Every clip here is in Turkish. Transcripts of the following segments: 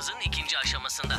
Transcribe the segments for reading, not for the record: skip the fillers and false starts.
planımızın ikinci aşamasında.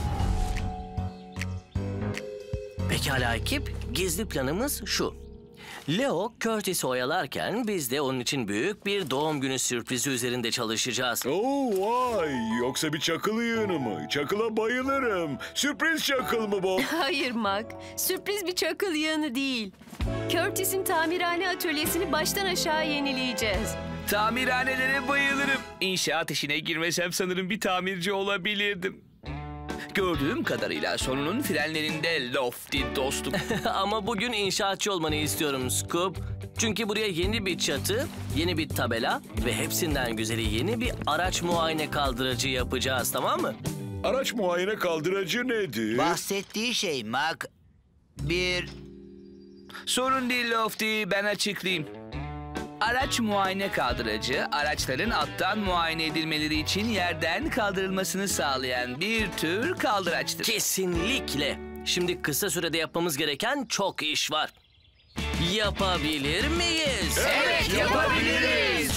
Pekala ekip, gizli planımız şu. Leo, Curtis'i oyalarken biz de onun için büyük bir doğum günü sürprizi üzerinde çalışacağız. Oo vay, yoksa bir çakıl yığını mı? Çakıla bayılırım. Sürpriz çakıl mı bu? Hayır Mac, sürpriz bir çakıl yığını değil. Curtis'in tamirhane atölyesini baştan aşağı yenileyeceğiz. Tamirhanelere bayılırım. İnşaat işine girmesem sanırım bir tamirci olabilirdim. Gördüğüm kadarıyla sonunun frenlerinde Lofty dostum. Ama bugün inşaatçı olmanı istiyorum Scoop. Çünkü buraya yeni bir çatı, yeni bir tabela ve hepsinden güzeli yeni bir araç muayene kaldırıcı yapacağız, tamam mı? Araç muayene kaldırıcı nedir? Bahsettiği şey Mac bir... Sorun değil Lofty, ben açıklayayım. Araç muayene kaldırıcı, araçların alttan muayene edilmeleri için yerden kaldırılmasını sağlayan bir tür kaldıraçtır. Kesinlikle. Şimdi kısa sürede yapmamız gereken çok iş var. Yapabilir miyiz? Evet, yapabiliriz.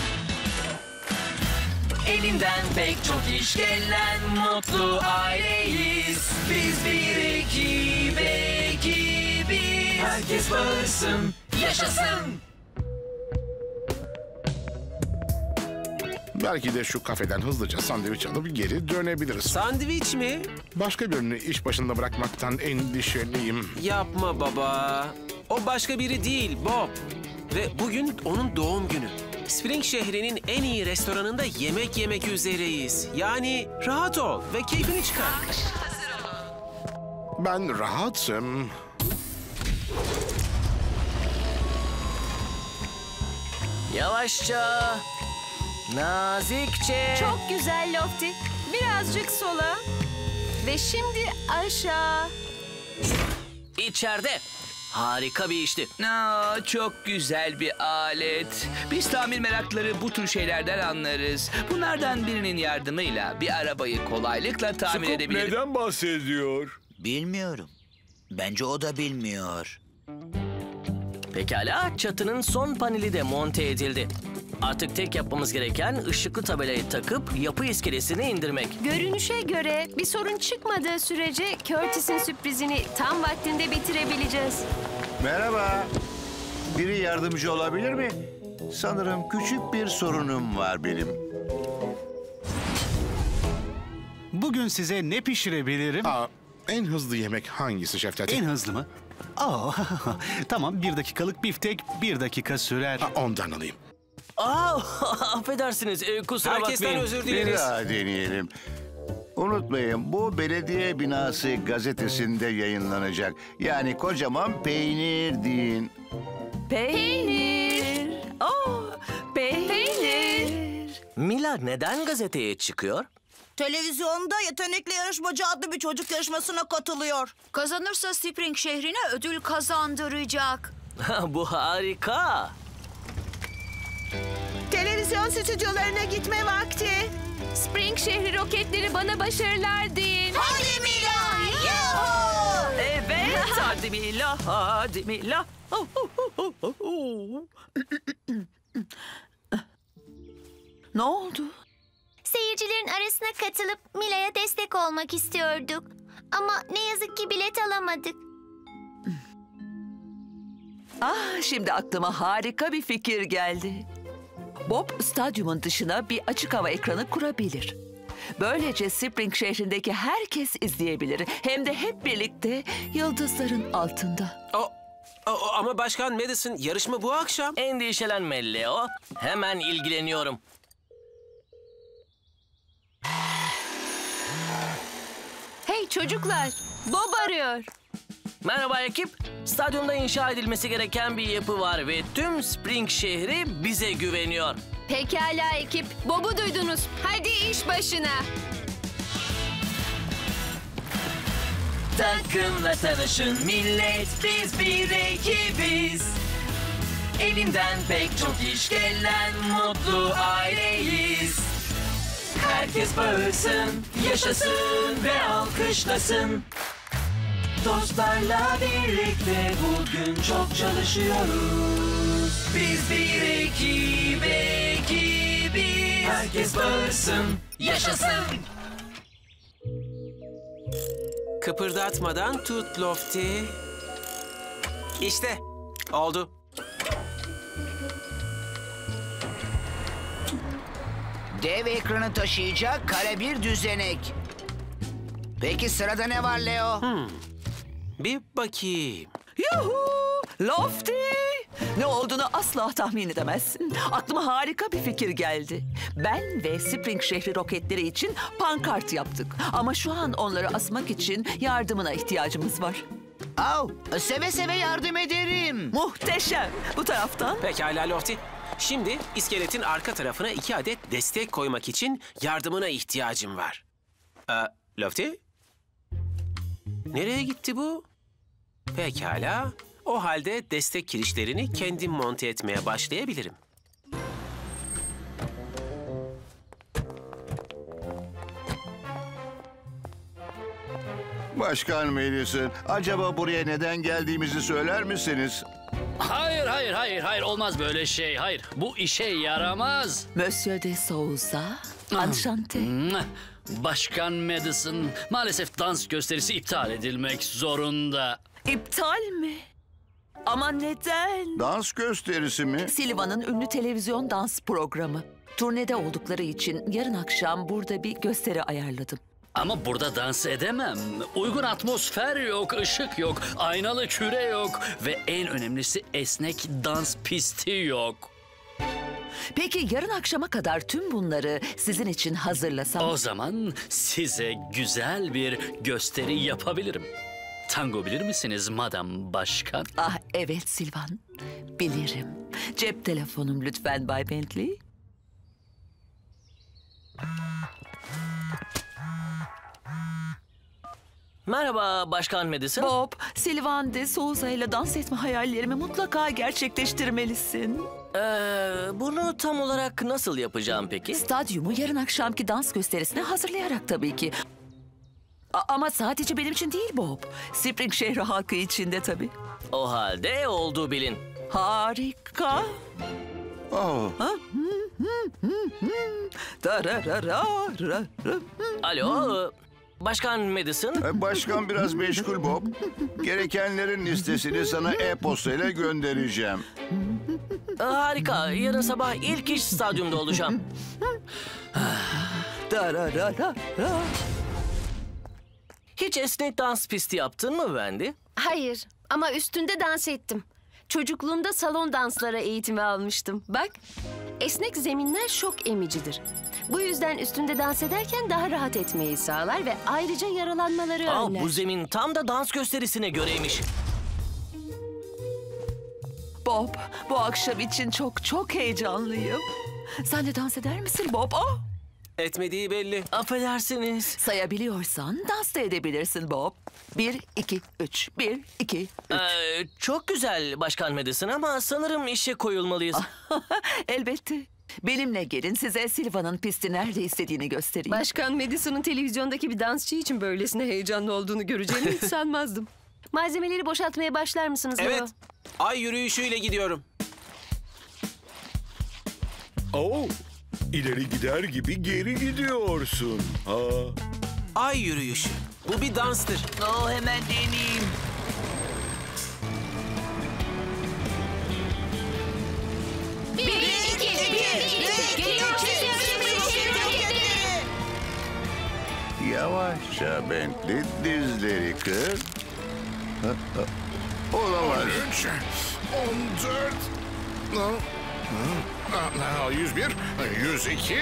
Elinden pek çok iş gelen mutlu aileyiz. Biz bir ekibiz. Herkes bağırsın, yaşasın. Belki de şu kafeden hızlıca sandviç alıp geri dönebiliriz. Sandviç mi? Başka birini iş başında bırakmaktan endişeliyim. Yapma baba. O başka biri değil, Bob. Ve bugün onun doğum günü. Spring şehrinin en iyi restoranında yemek yemek üzereyiz. Yani rahat ol ve keyfini çıkar. Ben rahatım. Yavaşça, nazikçe. Çok güzel Lofty. Birazcık sola. Ve şimdi aşağı. İçeride. Harika bir işti. Çok güzel bir alet. Biz tamir merakları bu tür şeylerden anlarız. Bunlardan birinin yardımıyla bir arabayı kolaylıkla tamir Scoop edebiliriz. neden bahsediyor? Bilmiyorum. Bence o da bilmiyor. Pekala, çatının son paneli de monte edildi. Artık tek yapmamız gereken ışıklı tabelayı takıp yapı iskelesini indirmek. Görünüşe göre bir sorun çıkmadığı sürece Curtis'in sürprizini tam vaktinde bitirebileceğiz. Merhaba. Biri yardımcı olabilir mi? Sanırım küçük bir sorunum var benim. Bugün size ne pişirebilirim? En hızlı yemek hangisi Şef Tati? En hızlı mı? Tamam, 1 dakikalık biftek 1 dakika sürer. Ondan alayım. Affedersiniz, kusura Herkesten bakmayın. özür Bir dileriz. daha deneyelim. Unutmayın, bu belediye binası gazetesinde yayınlanacak. Yani kocaman peynir deyin. Peynir. Peynir. Mila neden gazeteye çıkıyor? Televizyonda Yetenekli Yarışmacı adlı bir çocuk yarışmasına katılıyor. Kazanırsa Spring şehrine ödül kazandıracak. Bu harika. Televizyon stüdyolarına gitme vakti. Spring şehri roketleri bana başarılar deyin. Hadi Mila! Yuhu! Evet, hadi Mila, hadi Mila. Ne oldu? Seyircilerin arasına katılıp Mila'ya destek olmak istiyorduk. Ama ne yazık ki bilet alamadık. Şimdi aklıma harika bir fikir geldi. Bob stadyumun dışına bir açık hava ekranı kurabilir. Böylece Spring şehrindeki herkes izleyebilir. Hem de hep birlikte yıldızların altında. Ama Başkan Madison, yarışma bu akşam. Endişelenme Leo, hemen ilgileniyorum. Hey çocuklar, Bob arıyor. Merhaba ekip. Stadyumda inşa edilmesi gereken bir yapı var ve tüm Spring şehri bize güveniyor. Pekala ekip, Bob'u duydunuz. Hadi iş başına. Takımla tanışın millet, biz bir ekibiz. Elinden pek çok iş gelen mutlu aileyiz. Herkes bağırsın, yaşasın ve alkışlasın. Dostlarla birlikte bugün çok çalışıyoruz. Biz bir ekibiz. Herkes bağırsın, yaşasın. Kıpırdatmadan tut Lofty. İşte oldu. Dev ekranı taşıyacak kare bir düzenek. Peki sırada ne var Leo? Bir bakayım. Yuhu! Lofty! Ne olduğunu asla tahmin edemezsin. Aklıma harika bir fikir geldi. Ben ve Spring şehri roketleri için pankart yaptık. Ama şu an onları asmak için yardımına ihtiyacımız var. Seve seve yardım ederim. Muhteşem. Bu taraftan. Pekala Lofty. Şimdi iskeletin arka tarafına 2 adet destek koymak için yardımına ihtiyacım var. Lofty? Nereye gitti bu? Pekala. O halde destek kirişlerini kendim monte etmeye başlayabilirim. Başkan Madison, acaba buraya neden geldiğimizi söyler misiniz? Hayır, olmaz böyle şey, hayır. Bu işe yaramaz. Monsieur de Souza, enchanté. Başkan Madison, maalesef dans gösterisi iptal edilmek zorunda. İptal mi? Ama neden? Dans gösterisi mi? Silva'nın ünlü televizyon dans programı. Turnede oldukları için yarın akşam burada bir gösteri ayarladım. Ama burada dans edemem. Uygun atmosfer yok, ışık yok, aynalı küre yok ve en önemlisi esnek dans pisti yok. Peki yarın akşama kadar tüm bunları sizin için hazırlasam? O zaman size güzel bir gösteri yapabilirim. Tango bilir misiniz Madam Başkan? Ah evet Silvan, bilirim. Cep telefonum lütfen Bay Bentley. Merhaba Başkan Madison. Bob, Silvan de Souza ile dans etme hayallerimi mutlaka gerçekleştirmelisin. Bunu tam olarak nasıl yapacağım peki? Stadyumu yarın akşamki dans gösterisine hazırlayarak tabii ki. Ama sadece benim için değil Bob. Spring şehri halkı için de tabii. O halde oldu bilin. Harika. Alo, Başkan Madison. Başkan biraz meşgul Bob. Gerekenlerin listesini sana e-postayla göndereceğim. Harika, yarın sabah ilk iş stadyumda olacağım. Hiç esnek dans pisti yaptın mı Wendy? Hayır ama üstünde dans ettim. Çocukluğumda salon danslara eğitimi almıştım. Bak, esnek zeminler şok emicidir. Bu yüzden üstünde dans ederken daha rahat etmeyi sağlar ve ayrıca yaralanmaları önler. Bu zemin tam da dans gösterisine göreymiş. Bob, bu akşam için çok heyecanlıyım. Sen de dans eder misin Bob? Etmediği belli. Affedersiniz. Sayabiliyorsan dans da edebilirsin Bob. 1, 2, 3. 1, 2, 3. Çok güzel Başkan Madison ama sanırım işe koyulmalıyız. Elbette. Benimle gelin, size Silva'nın pisti nerede istediğini göstereyim. Başkan Madison'ın televizyondaki bir dansçı için böylesine heyecanlı olduğunu göreceğimi hiç sanmazdım. Malzemeleri boşaltmaya başlar mısınız? Evet. Leo? Ay yürüyüşüyle gidiyorum. İleri gider gibi geri gidiyorsun. Ay yürüyüşü. Bu bir danstır. Hemen deneyeyim. Yavaşça Bentley, dizleri kır. Olamaz. 13, 14, 101, 102.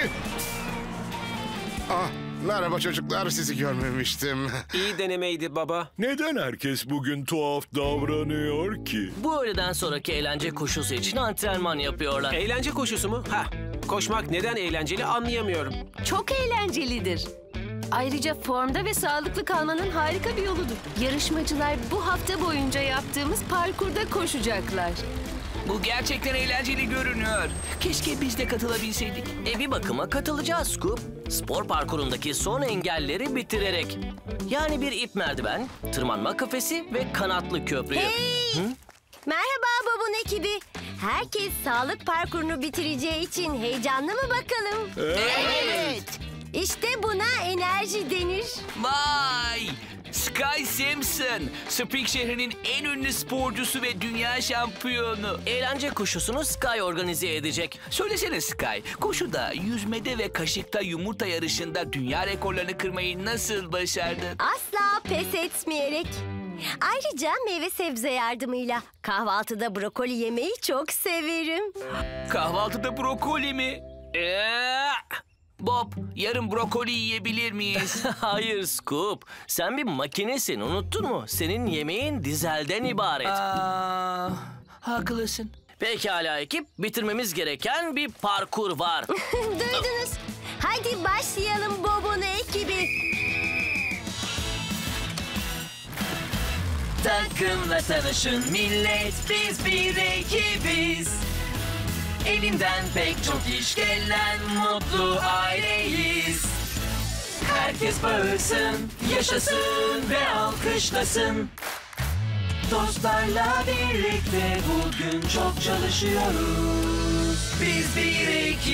Merhaba çocuklar, sizi görmemiştim. İyi denemeydi baba. Neden herkes bugün tuhaf davranıyor ki? Bu öğleden sonraki eğlence koşusu için antrenman yapıyorlar. Eğlence koşusu mu? Koşmak neden eğlenceli anlayamıyorum. Çok eğlencelidir. Ayrıca formda ve sağlıklı kalmanın harika bir yoludur. Yarışmacılar bu hafta boyunca yaptığımız parkurda koşacaklar. Bu gerçekten eğlenceli görünüyor. Keşke biz de katılabilseydik. Bir bakıma katılacağız Scoop. Spor parkurundaki son engelleri bitirerek. Yani bir ip merdiven, tırmanma kafesi ve kanatlı köprüyü. Merhaba Bob'un ekibi. Herkes sağlık parkurunu bitireceği için heyecanlı mı bakalım? Evet. İşte buna enerji denir. Vay! Sky Simpson, Spring şehrinin en ünlü sporcusu ve dünya şampiyonu. Eğlence koşusunu Sky organize edecek. Söylesene Sky, koşuda, yüzmede ve kaşıkta yumurta yarışında dünya rekorlarını kırmayı nasıl başardın? Asla pes etmeyerek. Ayrıca meyve sebze yardımıyla kahvaltıda brokoli yemeyi çok severim. Kahvaltıda brokoli mi? Bob, yarın brokoli yiyebilir miyiz? Hayır Scoop, sen bir makinesin, unuttun mu? Senin yemeğin dizelden ibaret. Haklısın. Pekala ekip, bitirmemiz gereken bir parkur var. Duydunuz. Hadi başlayalım Bob'un ekibi. Takımla tanışın millet, biz bir ekibiz. Elinden pek çok iş gelen mutlu aileyiz. Herkes bağırsın, yaşasın ve alkışlasın. Dostlarla birlikte bugün çok çalışıyoruz. Biz bir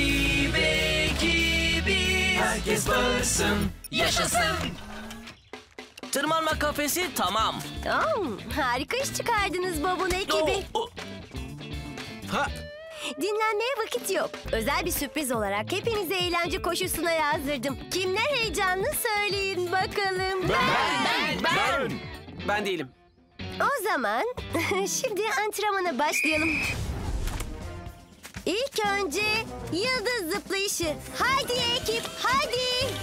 ekibiz. Herkes bağırsın, yaşasın. Tırmanma kafesi tamam. Harika iş çıkardınız Bob'un ekibi. Dinlenmeye vakit yok. Özel bir sürpriz olarak hepinizi eğlence koşusuna yazdırdım. Kimler heyecanlı söyleyin bakalım. Ben. Ben değilim. O zaman şimdi antrenmana başlayalım. İlk önce yıldız zıplayışı. Hadi ekip, hadi.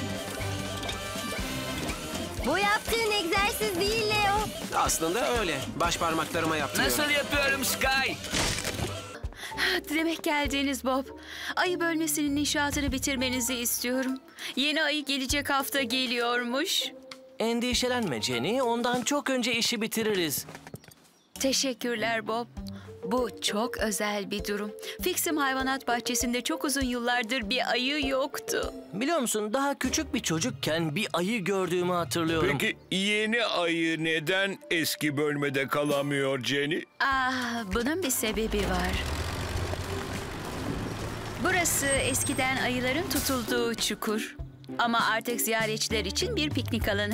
Bu yaptığın egzersiz değil Leo. Aslında öyle. Baş parmaklarıma yaptırıyorum. Nasıl yapıyorum Sky? Demek geldiniz Bob. Ayı bölmesinin inşaatını bitirmenizi istiyorum. Yeni ayı gelecek hafta geliyormuş. Endişelenme Jenny, ondan çok önce işi bitiririz. Teşekkürler Bob. Bu çok özel bir durum. Fixim hayvanat bahçesinde çok uzun yıllardır bir ayı yoktu. Biliyor musun, daha küçük bir çocukken bir ayı gördüğümü hatırlıyorum. Peki yeni ayı neden eski bölmede kalamıyor Jenny? Bunun bir sebebi var. Burası eskiden ayıların tutulduğu çukur. Ama artık ziyaretçiler için bir piknik alanı.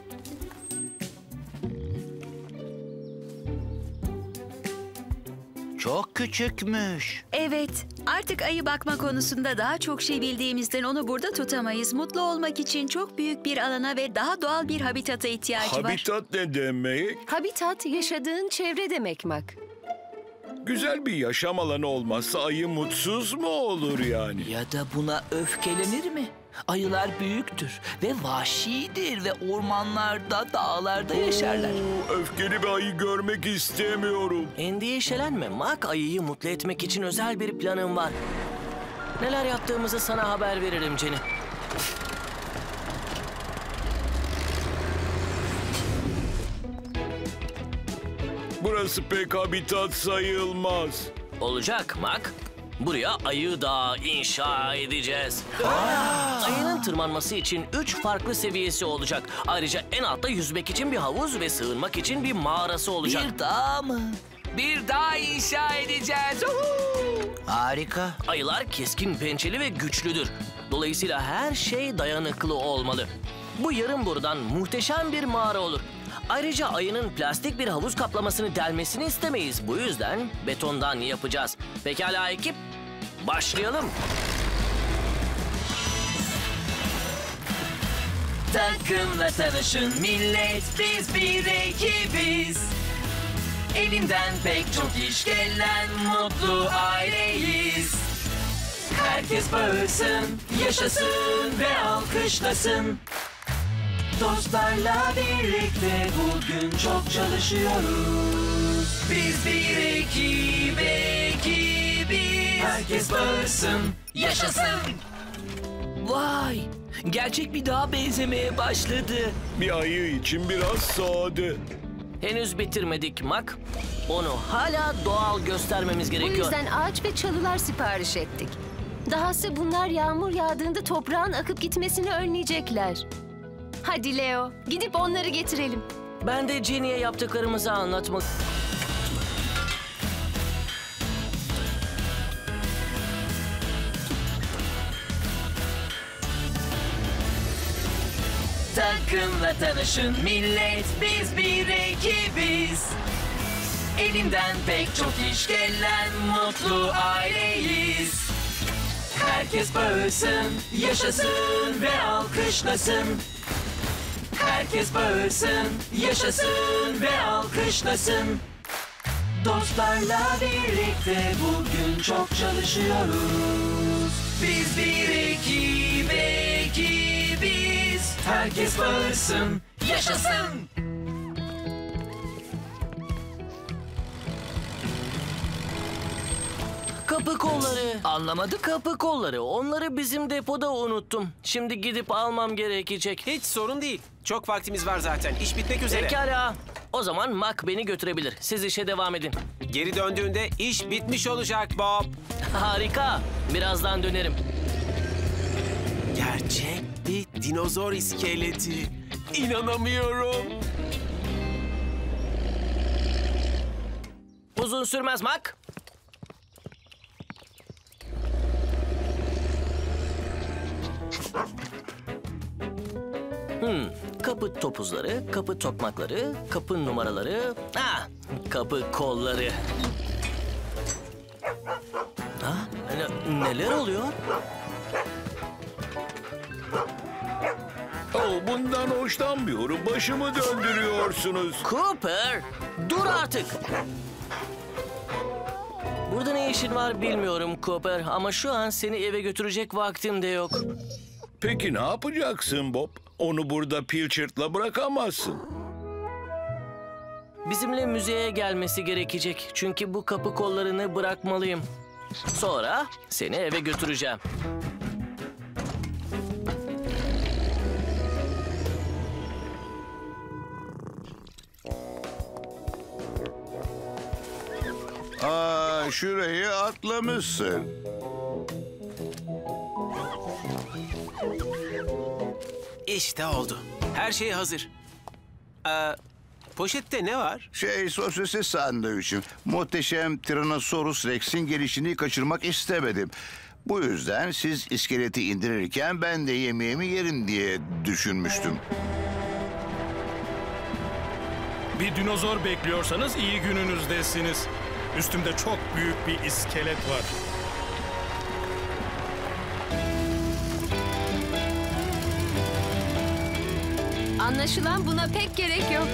Çok küçükmüş. Evet, artık ayı bakma konusunda daha çok şey bildiğimizden onu burada tutamayız. Mutlu olmak için çok büyük bir alana ve daha doğal bir habitata ihtiyacı var. Habitat ne demek? Habitat yaşadığın çevre demek Mak. Güzel bir yaşam alanı olmazsa ayı mutsuz mu olur yani? Ya da buna öfkelenir mi? Ayılar büyüktür ve vahşidir ve ormanlarda, dağlarda yaşarlar. Öfkeli bir ayı görmek istemiyorum. Endişelenme, Mak ayıyı mutlu etmek için özel bir planım var. Neler yaptığımızı sana haber veririm Jenny. Burası pek habitat sayılmaz. Olacak Mak. Buraya ayı dağı inşa edeceğiz. Ayının tırmanması için 3 farklı seviyesi olacak. Ayrıca en altta yüzmek için bir havuz ve sığınmak için bir mağarası olacak. Bir dağ mı? Bir dağ inşa edeceğiz. Harika. Ayılar keskin pençeli ve güçlüdür. Dolayısıyla her şey dayanıklı olmalı. Bu yarım borudan muhteşem bir mağara olur. Ayrıca ayının plastik bir havuz kaplamasını delmesini istemeyiz. Bu yüzden betondan yapacağız. Pekala ekip, başlayalım. Takımla tanışın millet, biz bir ekibiz. Elinden pek çok iş gelen mutlu aileyiz. Herkes bağırsın, yaşasın ve alkışlasın. Dostlarla birlikte bugün çok çalışıyoruz. Biz bir ekibiz. Herkes bağırsın, yaşasın. Vay! Gerçek bir dağa benzemeye başladı. Bir ayı için biraz sade. Henüz bitirmedik Mak. Onu hala doğal göstermemiz Bu gerekiyor. yüzden ağaç ve çalılar sipariş ettik. Dahası bunlar yağmur yağdığında toprağın akıp gitmesini önleyecekler. Hadi Leo, gidip onları getirelim. Ben de Jenny'e yaptıklarımızı anlatmak... takımla tanışın millet, biz bir ekibiz. Elinden pek çok iş gelen mutlu aileyiz. Herkes bağırsın, yaşasın ve alkışlasın. Herkes bağırsın, yaşasın ve alkışlasın. Dostlarla birlikte bugün çok çalışıyoruz. Biz bir ekibiz. Herkes bağırsın, yaşasın. Kapı kolları. Anlamadı kapı kolları. Onları bizim depoda unuttum. Şimdi gidip almam gerekecek. Hiç sorun değil. Çok vaktimiz var zaten. İş bitmek üzere. Pekala. O zaman Mac beni götürebilir. Siz işe devam edin. Geri döndüğünde iş bitmiş olacak Bob. Harika. Birazdan dönerim. Gerçek bir dinozor iskeleti. İnanamıyorum. Uzun sürmez Mac. Kapı topuzları, kapı tokmakları, kapı numaraları, kapı kolları. Neler oluyor? Bundan hoşlanmıyorum. Başımı döndürüyorsunuz. Cooper, dur artık. Burada ne işin var bilmiyorum Cooper ama şu an seni eve götürecek vaktim de yok. Peki ne yapacaksın Bob? Onu burada Pilchard'la bırakamazsın. Bizimle müzeye gelmesi gerekecek. Çünkü bu kapı kollarını bırakmalıyım. Sonra seni eve götüreceğim. Şurayı atlamışsın. İşte oldu. Her şey hazır. Poşette ne var? Sosisli sandviçim. Muhteşem Tyrannosaurus Rex'in gelişini kaçırmak istemedim. Bu yüzden siz iskeleti indirirken ben de yemeğimi yerim diye düşünmüştüm. Bir dinozor bekliyorsanız iyi gününüzdesiniz. Üstümde çok büyük bir iskelet var. Anlaşılan buna pek gerek yok.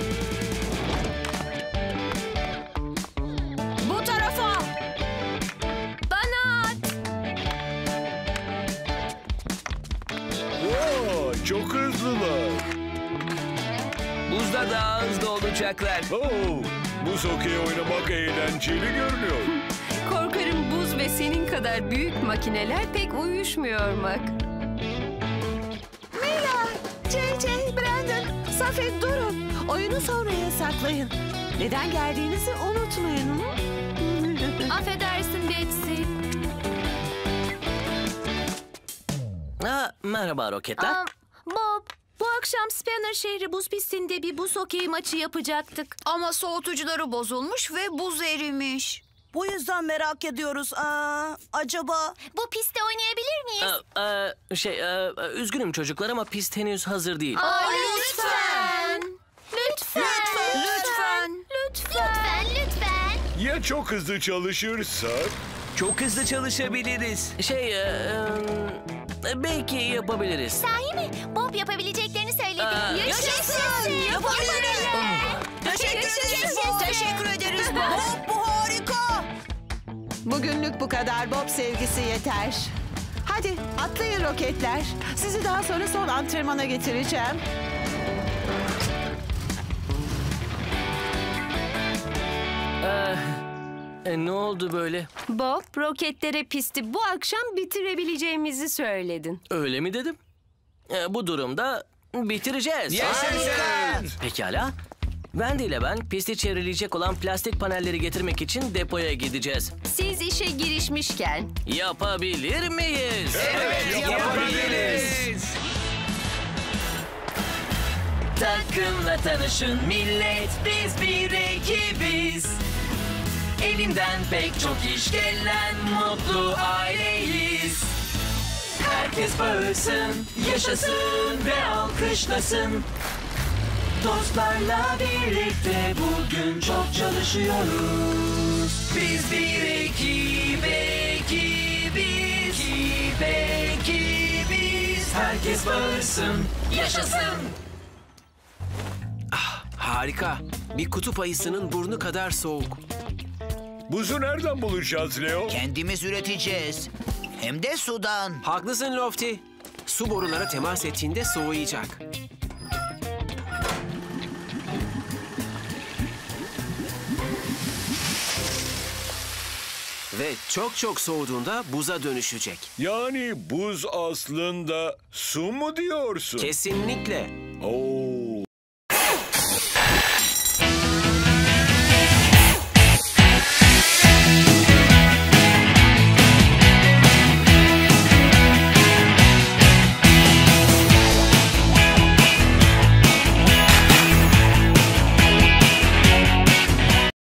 Bu tarafa! Bana at! Çok hızlılar. Buzda daha hızlı olacaklar. Buz hokeyi oynamak eğlenceli görünüyor. Korkarım buz ve senin kadar büyük makineler pek uyuşmuyor Mac. Mila, JJ, Brandon, Safet durun. Oyunu sonraya saklayın. Neden geldiğinizi unutmayın. Affedersin Betsy. Merhaba roketler. Bob, bu akşam Spanner şehri buz pistinde bir buz hokeyi maçı yapacaktık. Ama soğutucuları bozulmuş ve buz erimiş. Bu yüzden merak ediyoruz. Acaba... Bu pistte oynayabilir miyiz? Üzgünüm çocuklar ama pist henüz hazır değil. Lütfen. Ya çok hızlı çalışırsak? Çok hızlı çalışabiliriz. Belki yapabiliriz. Sahi mi? Bob yapabileceklerini söyledi. Yaşasın! Yapabiliriz! Teşekkür ederiz Bob. Bu harika! Bugünlük bu kadar Bob sevgisi yeter. Hadi atlayın roketler. Sizi daha sonra son antrenmana getireceğim. Ne oldu böyle? Bob, roketlere pisti bu akşam bitirebileceğimizi söyledin. Öyle mi dedim? Bu durumda bitireceğiz. Yaşasın! Pekala. Wendy ile ben pisti çevreleyecek olan plastik panelleri getirmek için depoya gideceğiz. Siz işe girişmişken... Yapabilir miyiz? Evet, yapabiliriz. Takımla tanışın millet, biz bir ekibiz. Elinden pek çok iş gelen mutlu aileyiz. Herkes Herkes bağırsın, yaşasın ve alkışlasın. Dostlarla birlikte bugün çok çalışıyoruz. Biz bir ekibiz. Herkes bağırsın, yaşasın. Harika. Bir kutup ayısının burnu kadar soğuk. Buzu nereden bulacağız Leo? Kendimiz üreteceğiz. Hem de sudan. Haklısın Lofty. Su borulara temas ettiğinde soğuyacak. Ve çok çok soğuduğunda buza dönüşecek. Yani buz aslında su mu diyorsun? Kesinlikle. Oo,